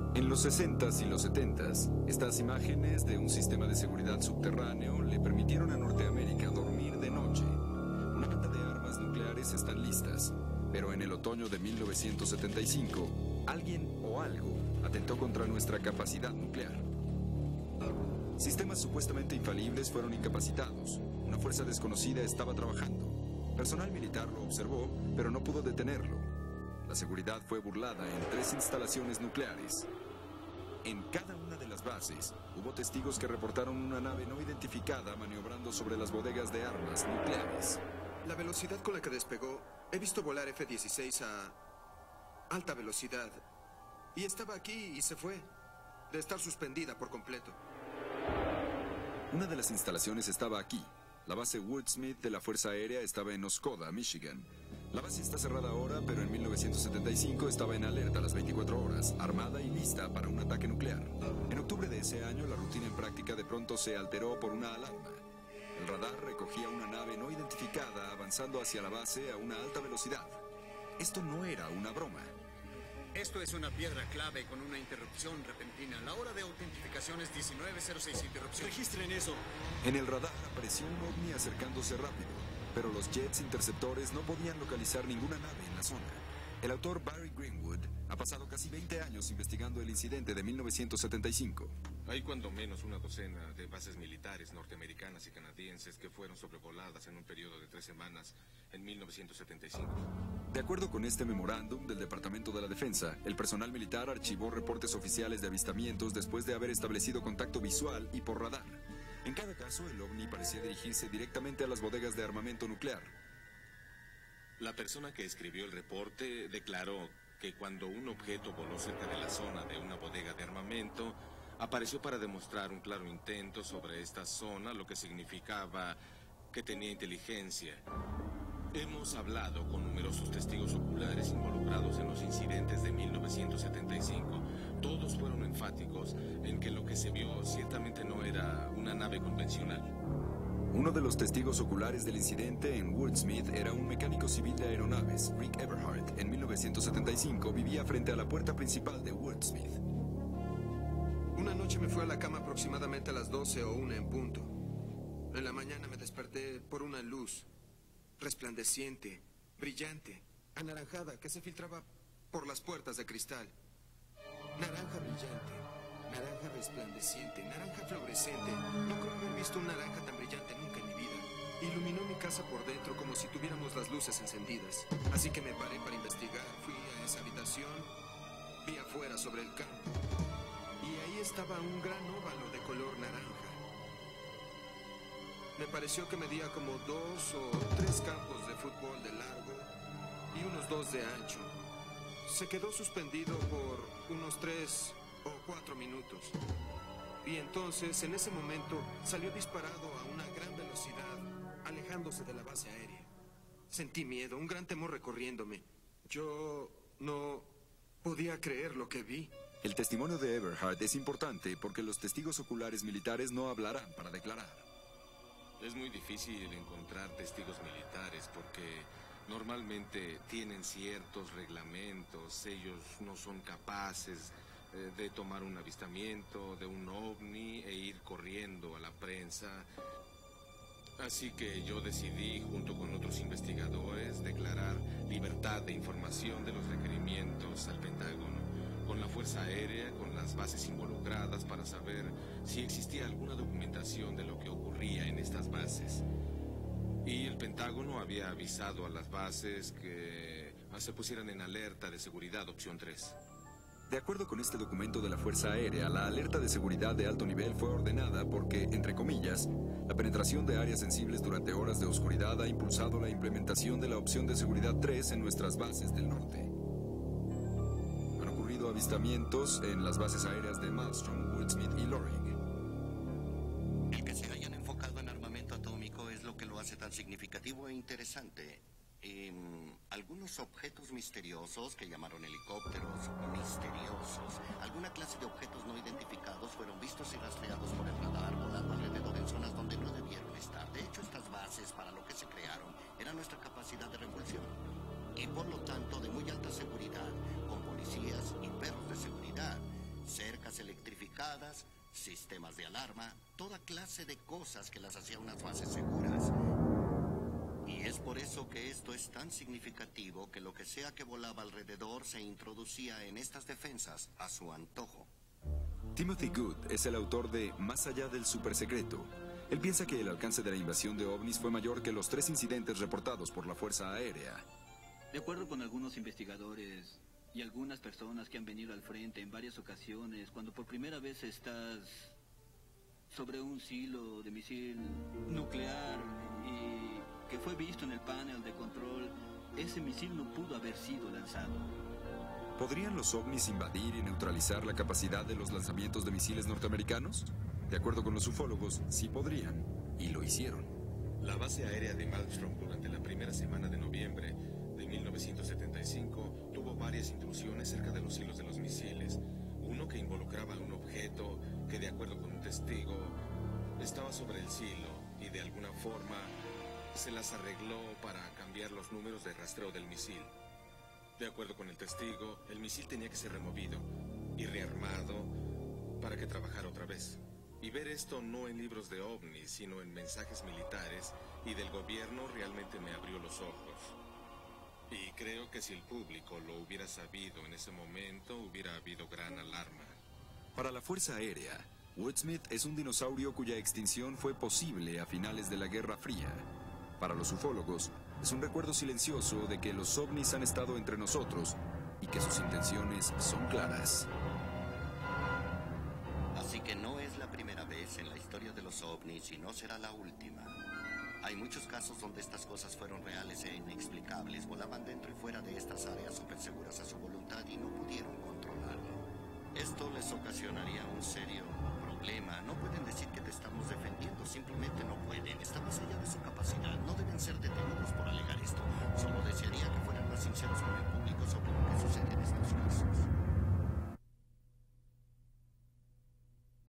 En los 60s y los 70s, estas imágenes de un sistema de seguridad subterráneo le permitieron a Norteamérica dormir de noche. Una banda de armas nucleares están listas, pero en el otoño de 1975, alguien o algo atentó contra nuestra capacidad nuclear. Sistemas supuestamente infalibles fueron incapacitados. Una fuerza desconocida estaba trabajando. Personal militar lo observó, pero no pudo detenerlo. La seguridad fue burlada en 3 instalaciones nucleares. En cada una de las bases, hubo testigos que reportaron una nave no identificada maniobrando sobre las bodegas de armas nucleares. La velocidad con la que despegó, he visto volar F-16 a alta velocidad. Y estaba aquí y se fue, de estar suspendida por completo. Una de las instalaciones estaba aquí. La base Woodsmith de la Fuerza Aérea estaba en Oscoda, Michigan. La base está cerrada ahora, pero en 1975 estaba en alerta las 24 horas, armada y lista para un ataque nuclear. En octubre de ese año, la rutina en práctica de pronto se alteró por una alarma. El radar recogía una nave no identificada avanzando hacia la base a una alta velocidad. Esto no era una broma. Esto es una piedra clave con una interrupción repentina. La hora de autentificación es 19:06, interrupción. Registren eso. En el radar apareció un ovni acercándose rápido, pero los jets interceptores no podían localizar ninguna nave en la zona. El autor Barry Greenwood ha pasado casi 20 años investigando el incidente de 1975. Hay cuando menos una docena de bases militares norteamericanas y canadienses que fueron sobrevoladas en un periodo de 3 semanas en 1975. De acuerdo con este memorándum del Departamento de la Defensa, el personal militar archivó reportes oficiales de avistamientos después de haber establecido contacto visual y por radar. En cada caso, el ovni parecía dirigirse directamente a las bodegas de armamento nuclear. La persona que escribió el reporte declaró que cuando un objeto voló cerca de la zona de una bodega de armamento, apareció para demostrar un claro intento sobre esta zona, lo que significaba que tenía inteligencia. Hemos hablado con numerosos testigos oculares involucrados en los incidentes de 1975. Todos fueron enfáticos en que lo que se vio ciertamente no era una nave convencional. Uno de los testigos oculares del incidente en Woodsmith era un mecánico civil de aeronaves, Rick Everhart. En 1975 vivía frente a la puerta principal de Woodsmith. Una noche me fui a la cama aproximadamente a las 12 o 1 en punto. En la mañana me desperté por una luz resplandeciente, brillante, anaranjada, que se filtraba por las puertas de cristal. Naranja brillante, naranja resplandeciente, naranja fluorescente. No creo haber visto un naranja tan brillante nunca en mi vida. Iluminó mi casa por dentro como si tuviéramos las luces encendidas. Así que me paré para investigar, fui a esa habitación, vi afuera sobre el campo. Y ahí estaba un gran óvalo de color naranja. Me pareció que medía como 2 o 3 campos de fútbol de largo y unos 2 de ancho. Se quedó suspendido por unos 3 o 4 minutos. Y entonces, en ese momento, salió disparado a una gran velocidad, alejándose de la base aérea. Sentí miedo, un gran temor recorriéndome. Yo no podía creer lo que vi. El testimonio de Everhart es importante porque los testigos oculares militares no hablarán para declarar. Es muy difícil encontrar testigos militares porque normalmente tienen ciertos reglamentos. Ellos no son capaces de tomar un avistamiento de un ovni e ir corriendo a la prensa. Así que yo decidí, junto con otros investigadores, declarar libertad de información de los requerimientos al Pentágono, con la Fuerza Aérea, con las bases involucradas, para saber si existía alguna documentación de lo que ocurría en estas bases. Y el Pentágono había avisado a las bases que se pusieran en alerta de seguridad opción 3. De acuerdo con este documento de la Fuerza Aérea, la alerta de seguridad de alto nivel fue ordenada porque, entre comillas, la penetración de áreas sensibles durante horas de oscuridad ha impulsado la implementación de la opción de seguridad 3 en nuestras bases del norte. Han ocurrido avistamientos en las bases aéreas de Malmstrom, Woodsmith y Loring. El que se hayan enfocado en armamento atómico es lo que lo hace tan significativo e interesante. Algunos objetos misteriosos que llamaron helicópteros misteriosos, alguna clase de objetos no identificados fueron vistos y rastreados por el radar volando alrededor en zonas donde no debieron estar. De hecho, estas bases, para lo que se crearon, eran nuestra capacidad de repulsión. Y por lo tanto, de muy alta seguridad, con policías y perros de seguridad. electrificadas, sistemas de alarma, toda clase de cosas que las hacía unas bases seguras. Y es por eso que esto es tan significativo, que lo que sea que volaba alrededor se introducía en estas defensas a su antojo. Timothy Good es el autor de Más allá del supersecreto. Él piensa que el alcance de la invasión de ovnis fue mayor que los 3 incidentes reportados por la Fuerza Aérea. De acuerdo con algunos investigadores y algunas personas que han venido al frente en varias ocasiones, cuando por primera vez estás sobre un silo de misil nuclear y que fue visto en el panel de control, ese misil no pudo haber sido lanzado. ¿Podrían los ovnis invadir y neutralizar la capacidad de los lanzamientos de misiles norteamericanos? De acuerdo con los ufólogos, sí podrían, y lo hicieron. La base aérea de Malmstrom durante la primera semana de noviembre de 1975 tuvo varias intrusiones cerca de los hilos de los misiles. Uno que involucraba un objeto que, de acuerdo con un testigo, estaba sobre el silo y de alguna forma se las arregló para cambiar los números de rastreo del misil. De acuerdo con el testigo, el misil tenía que ser removido y rearmado para que trabajara otra vez. Y ver esto no en libros de ovnis, sino en mensajes militares y del gobierno realmente me abrió los ojos. Y creo que si el público lo hubiera sabido en ese momento, hubiera habido gran alarma. Para la Fuerza Aérea, Woodsmith es un dinosaurio cuya extinción fue posible a finales de la Guerra Fría. Para los ufólogos, es un recuerdo silencioso de que los ovnis han estado entre nosotros y que sus intenciones son claras. Así que no es la primera vez en la historia de los ovnis y no será la última. Hay muchos casos donde estas cosas fueron reales e inexplicables, volaban dentro y fuera de estas áreas súper seguras a su voluntad y no pudieron controlarlo. Esto les ocasionaría un serio problema, no